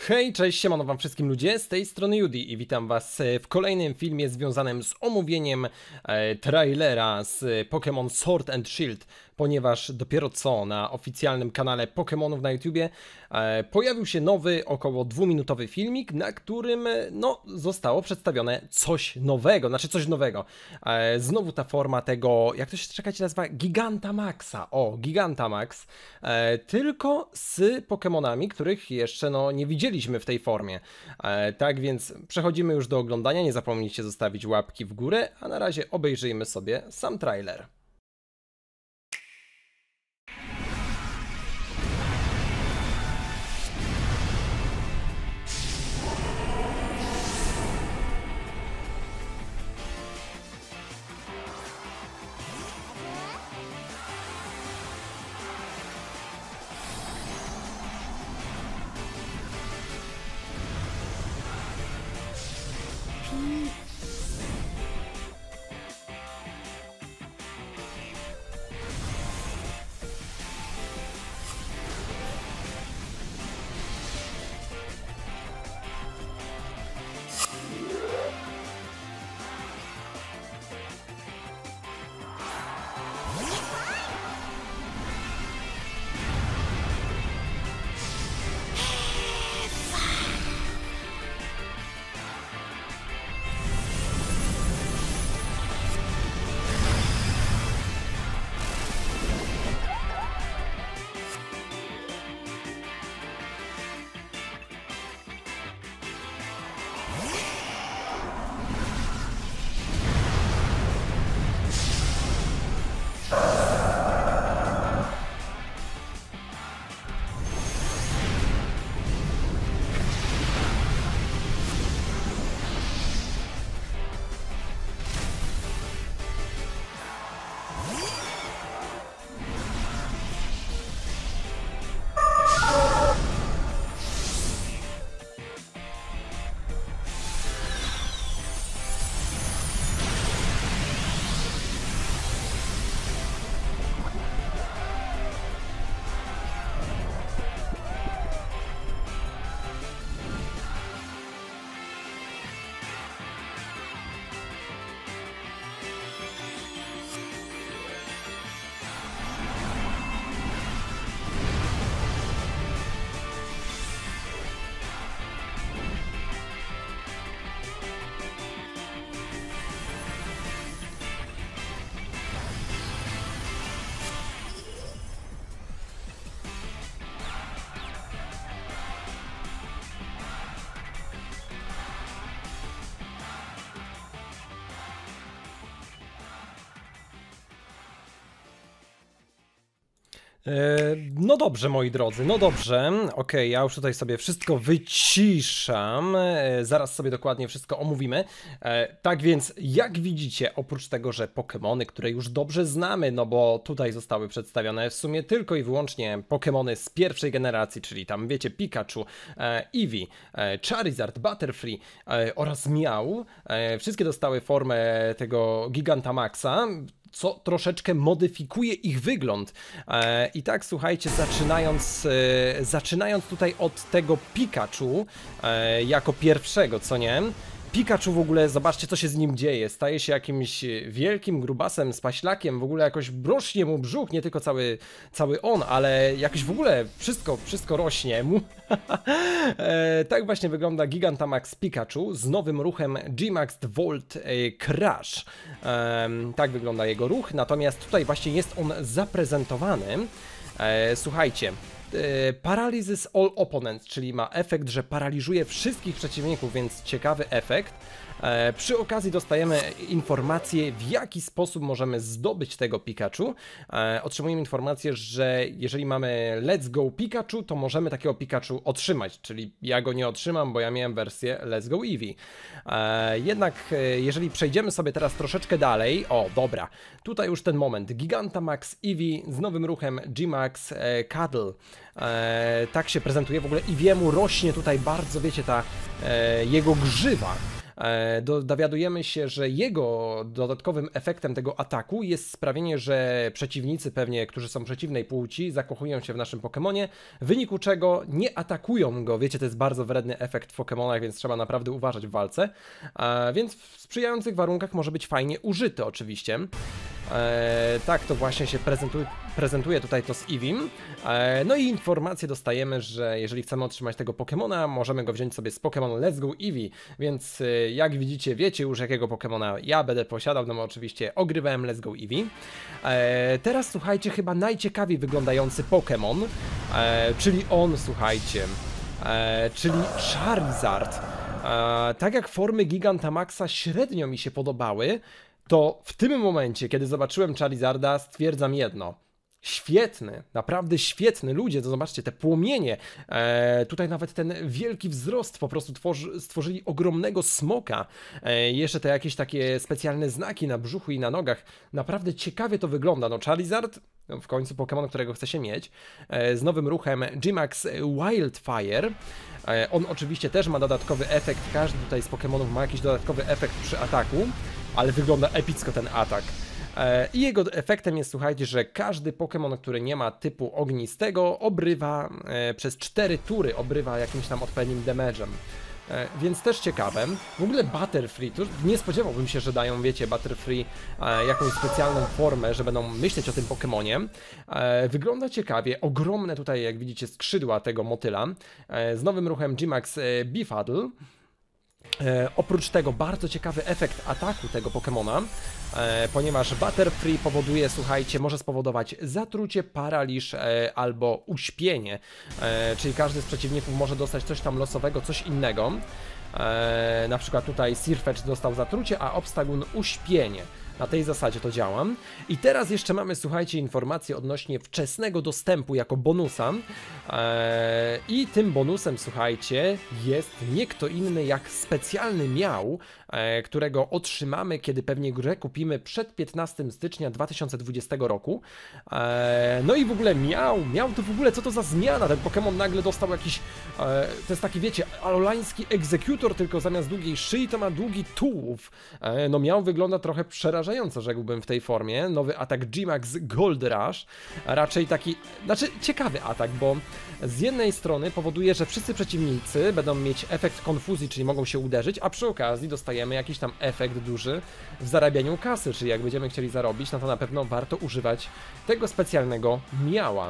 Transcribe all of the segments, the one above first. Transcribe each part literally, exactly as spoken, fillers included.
Hej, cześć, siemano wam wszystkim ludzie, z tej strony Judy i witam was w kolejnym filmie związanym z omówieniem e, trailera z Pokémon Sword and Shield, ponieważ dopiero co na oficjalnym kanale Pokémonów na YouTubie e, pojawił się nowy, około dwuminutowy filmik, na którym no, zostało przedstawione coś nowego, znaczy coś nowego. E, znowu ta forma tego, jak to się czekajcie nazywa, Gigantamaxa, o, Gigantamax, e, tylko z Pokémonami, których jeszcze no, nie widzieliśmy w tej formie. E, tak więc przechodzimy już do oglądania, nie zapomnijcie zostawić łapki w górę, a na razie obejrzyjmy sobie sam trailer. No dobrze, moi drodzy, no dobrze, ok, ja już tutaj sobie wszystko wyciszam, zaraz sobie dokładnie wszystko omówimy. Tak więc, jak widzicie, oprócz tego, że Pokémony, które już dobrze znamy, no bo tutaj zostały przedstawione w sumie tylko i wyłącznie Pokémony z pierwszej generacji, czyli tam wiecie, Pikachu, Eevee, Charizard, Butterfree oraz Miau, wszystkie dostały formę tego Gigantamaxa, co troszeczkę modyfikuje ich wygląd. E, I tak, słuchajcie, zaczynając, e, zaczynając tutaj od tego Pikachu e, jako pierwszego, co nie? Pikachu w ogóle, zobaczcie, co się z nim dzieje. Staje się jakimś wielkim grubasem, spaślakiem, w ogóle jakoś rośnie mu brzuch, nie tylko cały, cały on, ale jakoś w ogóle wszystko, wszystko rośnie mu. e, tak właśnie wygląda Gigantamax Pikachu z nowym ruchem G-Max Volt Crash. E, tak wygląda jego ruch, natomiast tutaj właśnie jest on zaprezentowany. E, słuchajcie. Paralyzes all opponents, czyli ma efekt, że paraliżuje wszystkich przeciwników, więc ciekawy efekt. E, przy okazji dostajemy informację, w jaki sposób możemy zdobyć tego Pikachu. E, otrzymujemy informację, że jeżeli mamy Let's Go Pikachu, to możemy takiego Pikachu otrzymać, czyli ja go nie otrzymam, bo ja miałem wersję Let's Go Eevee. E, jednak e, jeżeli przejdziemy sobie teraz troszeczkę dalej, o dobra, tutaj już ten moment, Gigantamax Eevee z nowym ruchem G-Max e, Cuddle. E, tak się prezentuje, w ogóle Eeveemu rośnie tutaj bardzo, wiecie, ta e, jego grzywa. e, do, dowiadujemy się, że jego dodatkowym efektem tego ataku jest sprawienie, że przeciwnicy pewnie, którzy są przeciwnej płci, zakochują się w naszym Pokemonie, w wyniku czego nie atakują go. Wiecie, to jest bardzo wredny efekt w Pokemonach, więc trzeba naprawdę uważać w walce. E, więc w sprzyjających warunkach może być fajnie użyty oczywiście. Eee, tak to właśnie się prezentuje, prezentuje tutaj to z Eevee. Eee, no i informację dostajemy, że jeżeli chcemy otrzymać tego Pokemona, możemy go wziąć sobie z Pokemon Let's Go Eevee, więc e, jak widzicie, wiecie już jakiego Pokemona ja będę posiadał, no bo oczywiście ogrywałem Let's Go Eevee. Eee, teraz słuchajcie, chyba najciekawiej wyglądający Pokemon, eee, czyli on, słuchajcie, eee, czyli Charizard. Eee, tak jak formy Gigantamaxa średnio mi się podobały, to w tym momencie, kiedy zobaczyłem Charizarda, stwierdzam jedno. Świetny, naprawdę świetny. Ludzie, to zobaczcie, te płomienie, e, tutaj nawet ten wielki wzrost, po prostu tworzy, stworzyli ogromnego smoka. E, jeszcze te jakieś takie specjalne znaki na brzuchu i na nogach. Naprawdę ciekawie to wygląda. No Charizard, no, w końcu Pokémon, którego chce się mieć, e, z nowym ruchem G-Max Wildfire. E, on oczywiście też ma dodatkowy efekt, każdy tutaj z Pokémonów ma jakiś dodatkowy efekt przy ataku, ale wygląda epicko ten atak. I jego efektem jest, słuchajcie, że każdy Pokémon, który nie ma typu ognistego, obrywa e, przez cztery tury, obrywa jakimś tam odpowiednim damage'em. E, więc też ciekawe. W ogóle Butterfree, to nie spodziewałbym się, że dają, wiecie, Butterfree e, jakąś specjalną formę, że będą myśleć o tym Pokémonie. E, wygląda ciekawie, ogromne tutaj, jak widzicie, skrzydła tego motyla, e, z nowym ruchem G-Max e, Beefadle. E, oprócz tego bardzo ciekawy efekt ataku tego Pokemona, e, ponieważ Butterfree powoduje, słuchajcie, może spowodować zatrucie, paraliż e, albo uśpienie, e, czyli każdy z przeciwników może dostać coś tam losowego, coś innego. E, na przykład tutaj Sirfetch'd dostał zatrucie, a Obstagoon uśpienie. Na tej zasadzie to działa. I teraz jeszcze mamy, słuchajcie, informacje odnośnie wczesnego dostępu jako bonusa. Eee, I tym bonusem, słuchajcie, jest nie kto inny jak specjalny miał, e, którego otrzymamy, kiedy pewnie grę kupimy przed piętnastego stycznia dwa tysiące dwudziestego roku. Eee, no i w ogóle miał, miał to w ogóle, co to za zmiana? Ten Pokémon nagle dostał jakiś, e, to jest taki, wiecie, alolański egzekutor, tylko zamiast długiej szyi to ma długi tułów. E, no miał wygląda trochę przerażająco, rzekłbym, w tej formie. Nowy atak G-Max Gold Rush, a raczej taki, znaczy ciekawy atak, bo z jednej strony powoduje, że wszyscy przeciwnicy będą mieć efekt konfuzji, czyli mogą się uderzyć, a przy okazji dostajemy jakiś tam efekt duży w zarabianiu kasy, czyli jak będziemy chcieli zarobić, no to na pewno warto używać tego specjalnego miała.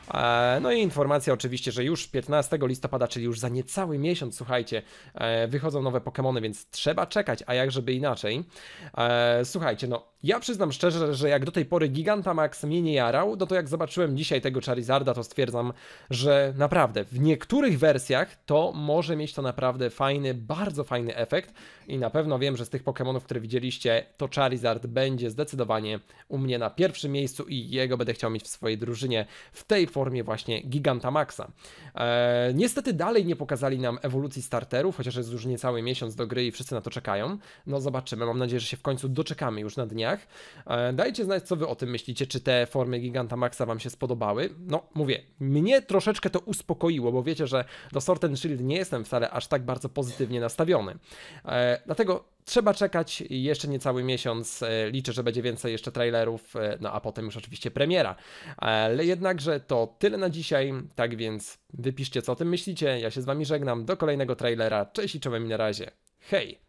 No i informacja oczywiście, że już piętnastego listopada, czyli już za niecały miesiąc, słuchajcie, wychodzą nowe Pokémony, więc trzeba czekać, a jak żeby inaczej. Słuchajcie, no ja przyznam szczerze, że jak do tej pory Gigantamax mnie nie jarał, no to jak zobaczyłem dzisiaj tego Charizarda, to stwierdzam, że naprawdę w niektórych wersjach to może mieć to naprawdę fajny, bardzo fajny efekt i na pewno wiem, że z tych Pokémonów, które widzieliście, to Charizard będzie zdecydowanie u mnie na pierwszym miejscu i jego będę chciał mieć w swojej drużynie w tej formie właśnie Gigantamaxa. Eee, niestety dalej nie pokazali nam ewolucji starterów, chociaż jest już niecały miesiąc do gry i wszyscy na to czekają. No zobaczymy, mam nadzieję, że się w końcu doczekamy już na dniach. Eee, dajcie znać, co wy o tym myślicie, czy te formy Gigantamaxa wam się spodobały. No mówię, mnie troszeczkę to uspokoiło, bo wiecie, że do Sword and Shield nie jestem wcale aż tak bardzo pozytywnie nastawiony. Eee, dlatego trzeba czekać jeszcze niecały miesiąc, liczę, że będzie więcej jeszcze trailerów, no a potem już oczywiście premiera. Ale jednakże to tyle na dzisiaj, tak więc wypiszcie, co o tym myślicie. Ja się z wami żegnam, do kolejnego trailera, cześć i czołem i na razie, hej!